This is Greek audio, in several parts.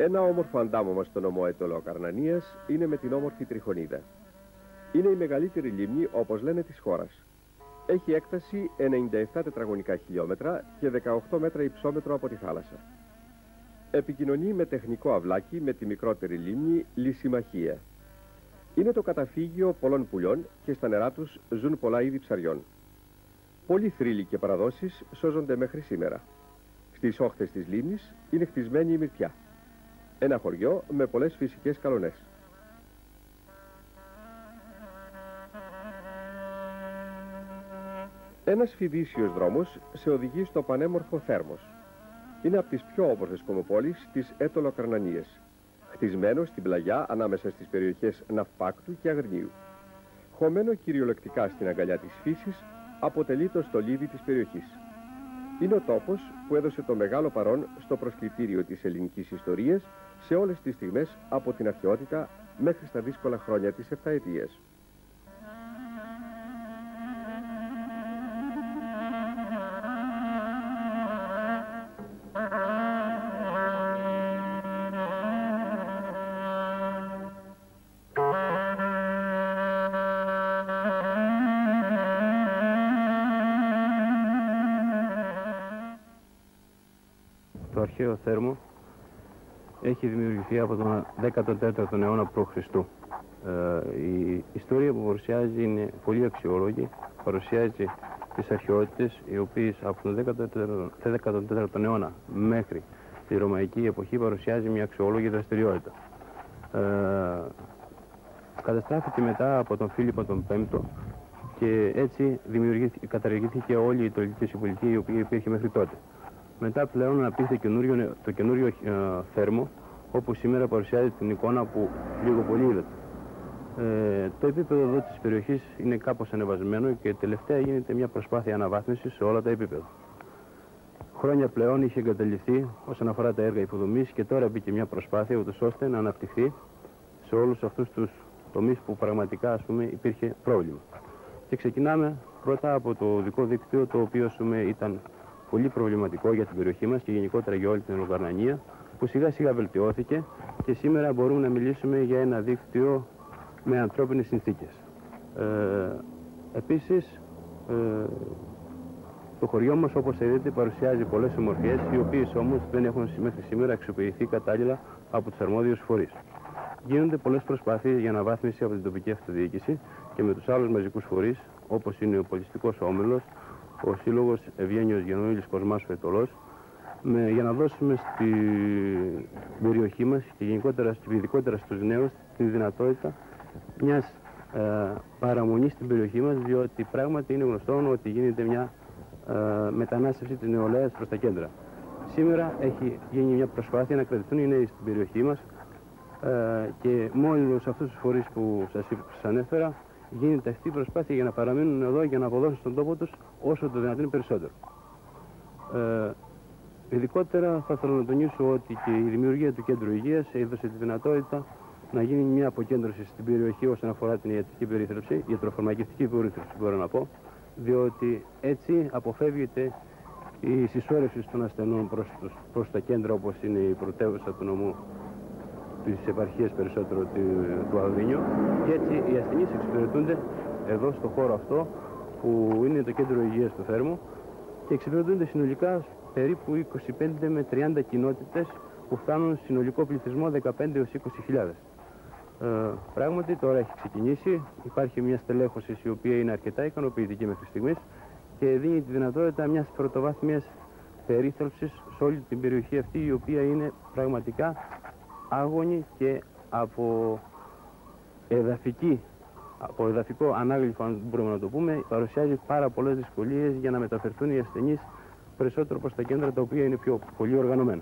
Ένα όμορφο αντάμωμα στο νομό Αιτωλοακαρνανίας είναι με την όμορφη Τριχονίδα. Είναι η μεγαλύτερη λίμνη, όπως λένε, της χώρας. Έχει έκταση 97 τετραγωνικά χιλιόμετρα και 18 μέτρα υψόμετρο από τη θάλασσα. Επικοινωνεί με τεχνικό αυλάκι με τη μικρότερη λίμνη Λυσιμαχία. Είναι το καταφύγιο πολλών πουλιών και στα νερά τους ζουν πολλά είδη ψαριών. Πολλοί θρύλοι και παραδόσεις σώζονται μέχρι σήμερα. Στις όχθες της λίμνης είναι χτισμένη η Μυρτιά, ένα χωριό με πολλές φυσικές καλονές. Ένας φιδίσιος δρόμος σε οδηγεί στο πανέμορφο Θέρμος. Είναι από τις πιο όμορφες κομοπόλεις της Αιτωλοακαρνανίας, χτισμένο στην πλαγιά ανάμεσα στις περιοχές Ναυπάκτου και Αγρινίου. Χωμένο κυριολεκτικά στην αγκαλιά της φύσης, αποτελεί το στολίδι της περιοχής. Είναι ο τόπος που έδωσε το μεγάλο παρόν στο προσκλητήριο της ελληνικής ιστορίας σε όλες τις στιγμές από την αρχαιότητα μέχρι στα δύσκολα χρόνια της Επταετίας. Το αρχαίο Θέρμο έχει δημιουργηθεί από τον 14ο αιώνα π.Χ. Η ιστορία που παρουσιάζει είναι πολύ αξιόλογη. Παρουσιάζει τις αρχαιότητες οι οποίες από τον 14ο αιώνα μέχρι τη Ρωμαϊκή εποχή παρουσιάζει μια αξιόλογη δραστηριότητα. Καταστράφηκε μετά από τον Φίλιππο τον Πέμπτο και έτσι καταργήθηκε όλη η Αιτωλική Συμπολιτεία η οποία υπήρχε μέχρι τότε. Μετά πλέον αναπτύχθηκε το καινούριο Θέρμο, όπου σήμερα παρουσιάζει την εικόνα που λίγο πολύ είδατε. Το επίπεδο εδώ της περιοχής είναι κάπως ανεβασμένο και τελευταία γίνεται μια προσπάθεια αναβάθμισης σε όλα τα επίπεδα. Χρόνια πλέον είχε εγκαταλειφθεί όσον αφορά τα έργα υποδομής και τώρα μπήκε μια προσπάθεια ούτως ώστε να αναπτυχθεί σε όλους αυτούς τους τομείς που πραγματικά υπήρχε πρόβλημα. Και ξεκινάμε πρώτα από το οδικό δίκτυο, το οποίο ήταν πολύ προβληματικό για την περιοχή μας και γενικότερα για όλη την Αιτωλοακαρνανία, που σιγά σιγά βελτιώθηκε και σήμερα μπορούμε να μιλήσουμε για ένα δίκτυο με ανθρώπινες συνθήκες. Επίσης, το χωριό μας, όπως είδατε, παρουσιάζει πολλές ομορφιές, οι οποίες όμως δεν έχουν μέχρι σήμερα αξιοποιηθεί κατάλληλα από τους αρμόδιους φορείς. Γίνονται πολλές προσπάθειες για αναβάθμιση από την τοπική αυτοδιοίκηση και με τους άλλους μαζικούς φορείς, όπως είναι ο Πολιτιστικός Όμιλος, ο Σύλλογος Ευγένιος Γενοήλης Κοσμάσου Αιτωλός, για να δώσουμε στην περιοχή μας και ειδικότερα στους νέους τη δυνατότητα μιας παραμονής στην περιοχή μας, διότι πράγματι είναι γνωστό ότι γίνεται μια μετανάστευση της νεολαίας προς τα κέντρα. Σήμερα έχει γίνει μια προσπάθεια να κρατηθούν οι νέοι στην περιοχή μας και μόνο σε αυτούς τους φορείς που σας ανέφερα γίνεται αυτή η προσπάθεια για να παραμείνουν εδώ, για να αποδώσουν στον τόπο τους όσο το δυνατόν περισσότερο. Ειδικότερα θα ήθελα να τονίσω ότι και η δημιουργία του Κέντρου Υγείας έδωσε τη δυνατότητα να γίνει μια αποκέντρωση στην περιοχή όσον αφορά την ιατρική περίθαλψη, ιατροφαρμακευτική περίθαλψη μπορώ να πω, διότι έτσι αποφεύγεται η συσσόρευση των ασθενών προς τα κέντρα, όπως είναι η πρωτεύουσα του νομού της επαρχίας περισσότερο του Αγρινιού, και έτσι οι ασθενείς εξυπηρετούνται εδώ στο χώρο αυτό που είναι το Κέντρο Υγείας του Θέρμου και εξυπηρετούνται συνολικά περίπου 25 με 30 κοινότητες που φτάνουν συνολικό πληθυσμό 15 έως 20.000. Πράγματι τώρα έχει ξεκινήσει, υπάρχει μια στελέχωση η οποία είναι αρκετά ικανοποιητική μέχρι στιγμής και δίνει τη δυνατότητα μιας πρωτοβάθμιας περίθαλψης σε όλη την περιοχή αυτή, η οποία είναι πραγματικά άγωνη και από εδαφικό ανάγλυφο, αν μπορούμε να το πούμε, παρουσιάζει πάρα πολλές δυσκολίες για να μεταφερθούν οι ασθενείς περισσότερο προς τα κέντρα τα οποία είναι πιο πολύ οργανωμένα.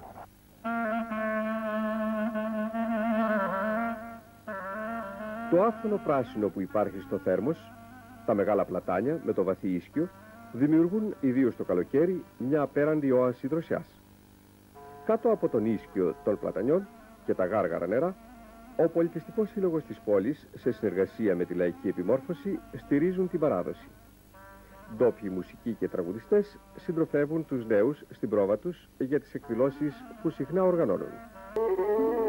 Το άφθονο πράσινο που υπάρχει στο Θέρμος, τα μεγάλα πλατάνια με το βαθύ ίσκιο, δημιουργούν ιδίως το καλοκαίρι μια απέραντη όαση δροσιάς. Κάτω από τον ίσκιο των πλατανιών και τα γάργαρα νερά, ο Πολιτιστικός Σύλλογος της πόλης, σε συνεργασία με τη λαϊκή επιμόρφωση, στηρίζουν την παράδοση. Ντόπιοι μουσικοί και τραγουδιστές συντροφεύουν τους νέους στην πρόβα τους για τις εκδηλώσεις που συχνά οργανώνουν.